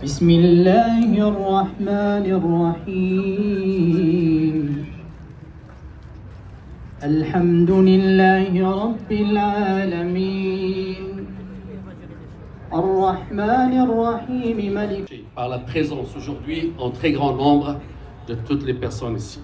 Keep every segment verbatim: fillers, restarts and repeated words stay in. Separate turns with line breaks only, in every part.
بسم الله الرحمن الرحيم الحمد لله رب العالمين الرحمن الرحيم ملك.
Par la présence aujourd'hui en très grand nombre de toutes les personnes ici.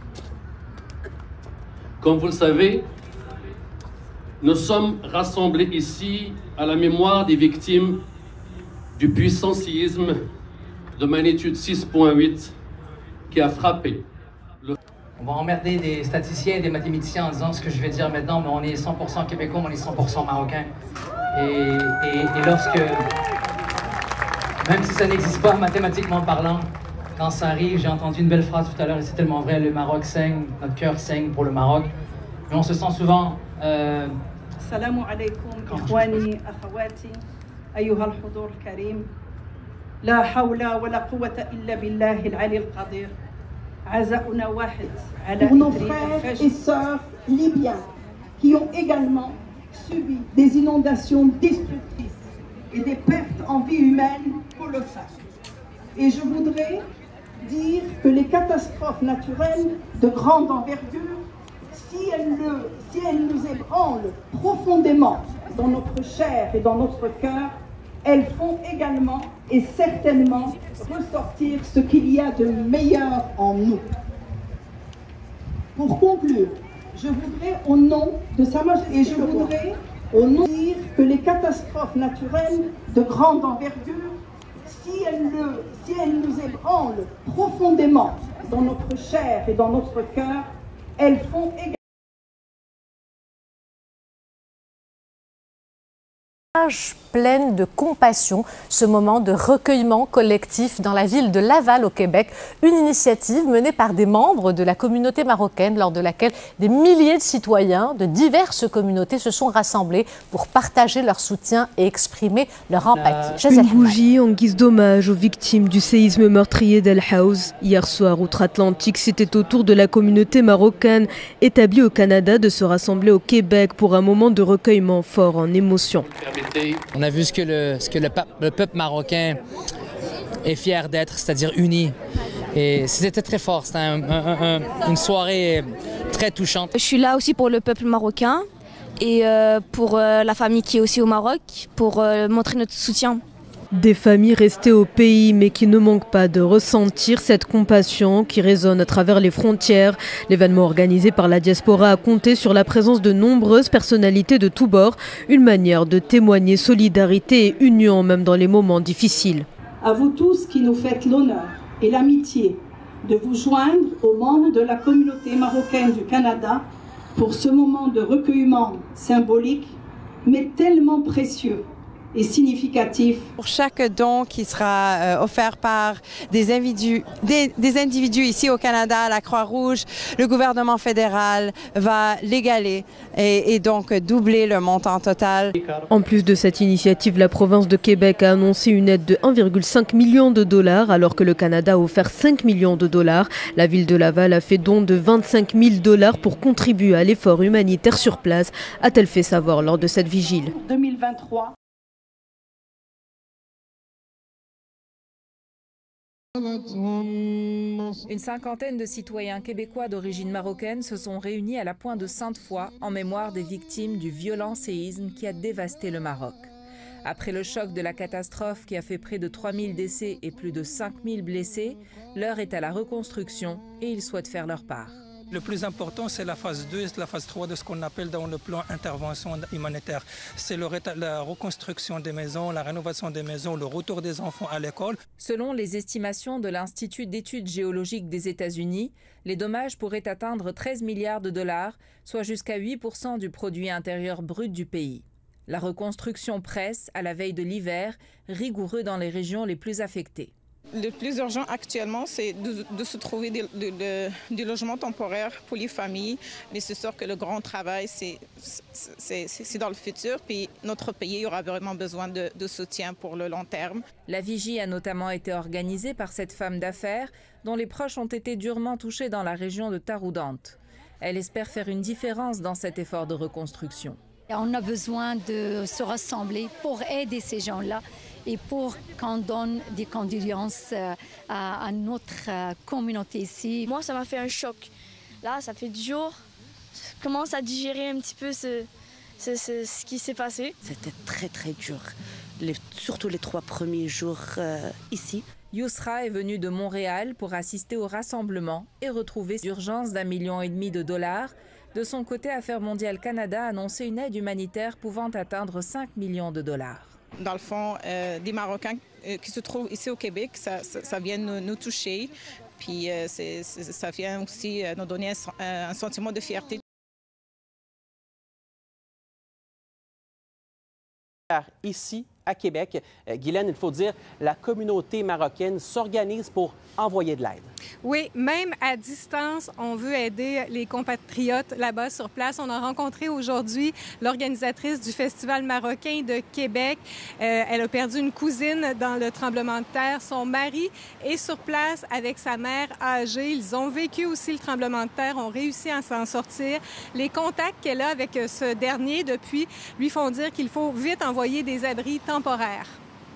Comme vous le savez, nous sommes rassemblés ici à la mémoire des victimes du puissant séisme de magnitude six point huit qui a frappé le...
On va emmerder des statisticiens et des mathématiciens en disant ce que je vais dire maintenant, mais on est cent pour cent québécois, on est cent pour cent marocains. Et, et, et lorsque, même si ça n'existe pas mathématiquement parlant, quand ça arrive, j'ai entendu une belle phrase tout à l'heure et c'est tellement vrai, le Maroc saigne, notre cœur saigne pour le Maroc. Mais on se sent souvent... Euh,
Assalamu alaikum, ikhwani, akhawati, ayyuha al-hudur al-karim. La hawla wa la quwwata illa billahi al-ali al-qadir. Azaouna wahid ala
pour nos frères et sœurs libyens qui ont également subi des inondations destructrices et des pertes en vie humaine colossales. Et je voudrais dire que les catastrophes naturelles de grande envergure, si elles, le, si elles nous ébranlent profondément dans notre chair et dans notre cœur, elles font également et certainement ressortir ce qu'il y a de meilleur en nous. Pour conclure, je voudrais au nom de Sa Majesté et je voudrais au nom dire que les catastrophes naturelles de grande envergure, si elles, le, si elles nous ébranlent profondément dans notre chair et dans notre cœur, elles font également
pleine de compassion, ce moment de recueillement collectif dans la ville de Laval au Québec, une initiative menée par des membres de la communauté marocaine lors de laquelle des milliers de citoyens de diverses communautés se sont rassemblés pour partager leur soutien et exprimer leur empathie.
Une bougie en guise d'hommage aux victimes du séisme meurtrier d'El Haouz. Hier soir, outre-Atlantique, c'était au tour de la communauté marocaine établie au Canada de se rassembler au Québec pour un moment de recueillement fort en émotion.
On a vu ce que le, ce que le, le peuple marocain est fier d'être, c'est-à-dire uni. Et c'était très fort, c'était un, un, un, une soirée très touchante.
Je suis là aussi pour le peuple marocain et euh, pour euh, la famille qui est aussi au Maroc, pour euh, montrer notre soutien.
Des familles restées au pays mais qui ne manquent pas de ressentir cette compassion qui résonne à travers les frontières. L'événement organisé par la diaspora a compté sur la présence de nombreuses personnalités de tous bords, une manière de témoigner solidarité et union même dans les moments difficiles.
À vous tous qui nous faites l'honneur et l'amitié de vous joindre aux membres de la communauté marocaine du Canada pour ce moment de recueillement symbolique mais tellement précieux et significatif.
Pour chaque don qui sera euh, offert par des individus, des, des individus ici au Canada, la Croix-Rouge, le gouvernement fédéral va l'égaler et, et donc doubler le montant total.
En plus de cette initiative, la province de Québec a annoncé une aide de un virgule cinq million de dollars alors que le Canada a offert cinq millions de dollars. La ville de Laval a fait don de vingt-cinq mille dollars pour contribuer à l'effort humanitaire sur place, a-t-elle fait savoir lors de cette vigile.
deux mille vingt-trois.
Une cinquantaine de citoyens québécois d'origine marocaine se sont réunis à la Pointe de Sainte-Foy en mémoire des victimes du violent séisme qui a dévasté le Maroc. Après le choc de la catastrophe qui a fait près de trois mille décès et plus de cinq mille blessés, l'heure est à la reconstruction et ils souhaitent faire leur part.
Le plus important, c'est la phase deux et la phase trois de ce qu'on appelle dans le plan intervention humanitaire. C'est la reconstruction des maisons, la rénovation des maisons, le retour des enfants à l'école.
Selon les estimations de l'Institut d'études géologiques des États-Unis, les dommages pourraient atteindre treize milliards de dollars, soit jusqu'à huit pour cent du produit intérieur brut du pays. La reconstruction presse à la veille de l'hiver, rigoureux dans les régions les plus affectées.
Le plus urgent actuellement, c'est de, de se trouver des, de, de, des logements temporaires pour les familles. Mais c'est sûr que le grand travail, c'est dans le futur. Puis notre pays aura vraiment besoin de, de soutien pour le long terme.
La vigie a notamment été organisée par cette femme d'affaires dont les proches ont été durement touchés dans la région de Taroudante. Elle espère faire une différence dans cet effort de reconstruction.
On a besoin de se rassembler pour aider ces gens-là et pour qu'on donne des condoléances à, à notre communauté ici.
Moi, ça m'a fait un choc. Là, ça fait dix jours, je commence à digérer un petit peu ce, ce, ce, ce qui s'est passé.
C'était très très dur, les, surtout les trois premiers jours euh, ici.
Yousra est venue de Montréal pour assister au rassemblement et retrouver l'urgence d'un million et demi de dollars. De son côté, Affaires mondiales Canada a annoncé une aide humanitaire pouvant atteindre cinq millions de dollars.
Dans le fond, euh, des Marocains euh, qui se trouvent ici au Québec, ça, ça, ça vient nous, nous toucher. Puis euh, c'est, c'est, ça vient aussi euh, nous donner un, un sentiment de fierté.
Ici, à Québec, Guylaine, il faut dire, la communauté marocaine s'organise pour envoyer de l'aide.
Oui, même à distance, on veut aider les compatriotes là-bas sur place. On a rencontré aujourd'hui l'organisatrice du Festival marocain de Québec. Euh, elle a perdu une cousine dans le tremblement de terre. Son mari est sur place avec sa mère âgée. Ils ont vécu aussi le tremblement de terre, ont réussi à s'en sortir. Les contacts qu'elle a avec ce dernier depuis lui font dire qu'il faut vite envoyer des abris temporaires.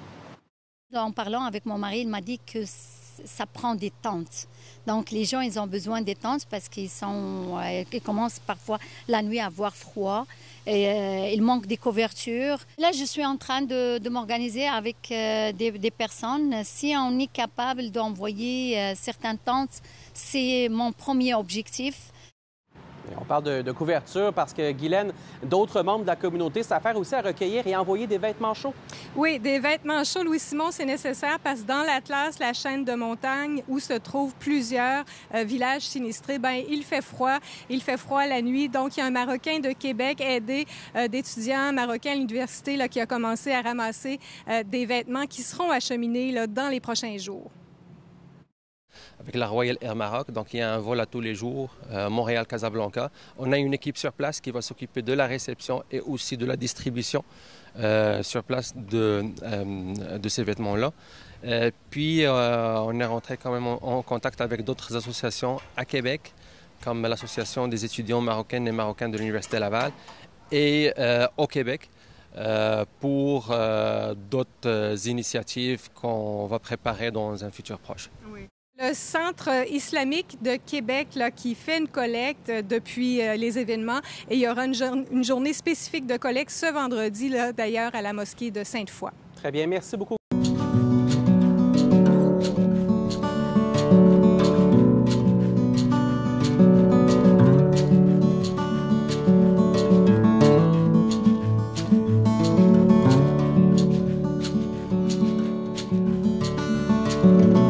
En parlant avec mon mari, il m'a dit que ça prend des tentes. Donc, les gens, ils ont besoin des tentes parce qu'ils sont, euh, ils commencent parfois la nuit à avoir froid. Et, euh, il manque des couvertures. Là, je suis en train de, de m'organiser avec euh, des, des personnes. Si on est capable d'envoyer euh, certaines tentes, c'est mon premier objectif.
On parle de, de couverture parce que, Guylaine, d'autres membres de la communauté s'affairent aussi à recueillir et envoyer des vêtements chauds.
Oui, des vêtements chauds, Louis-Simon, c'est nécessaire parce que dans l'Atlas, la chaîne de montagne où se trouvent plusieurs euh, villages sinistrés, ben il fait froid, il fait froid la nuit. Donc, il y a un Marocain de Québec aidé euh, d'étudiants marocains à l'université là, qui a commencé à ramasser euh, des vêtements qui seront acheminés là, dans les prochains jours.
Avec la Royal Air Maroc, donc il y a un vol à tous les jours, euh, Montréal-Casablanca. On a une équipe sur place qui va s'occuper de la réception et aussi de la distribution euh, sur place de, euh, de ces vêtements-là. Euh, puis euh, on est rentré quand même en, en contact avec d'autres associations à Québec, comme l'Association des étudiants marocaines et marocains de l'Université Laval, et euh, au Québec, euh, pour euh, d'autres initiatives qu'on va préparer dans un futur proche.
Oui. Le Centre islamique de Québec là, qui fait une collecte depuis euh, les événements et il y aura une, jour- une journée spécifique de collecte ce vendredi, là, d'ailleurs, à la mosquée de Sainte-Foy.
Très bien, merci beaucoup.
Thank you.